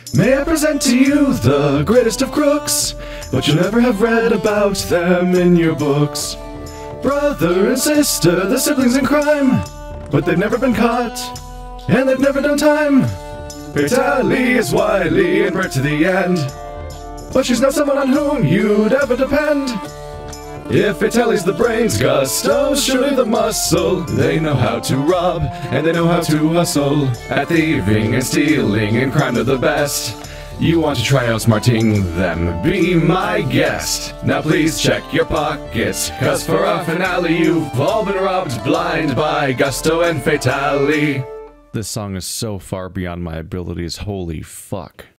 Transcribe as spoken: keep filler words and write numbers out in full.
May I present to you the greatest of crooks, but you'll never have read about them in your books. Brother and sister, the siblings in crime, but they've never been caught, and they've never done time. Fatali is wily and bred to the end, but she's not someone on whom you'd ever depend. If Fatali's the brains, Gusto's surely the muscle. They know how to rob, and they know how to hustle. At thieving and stealing and crime they're the best. You want to try outsmarting them? Be my guest. Now please check your pockets, cause for our finale you've all been robbed blind by Gusto and Fatali. This song is so far beyond my abilities, holy fuck.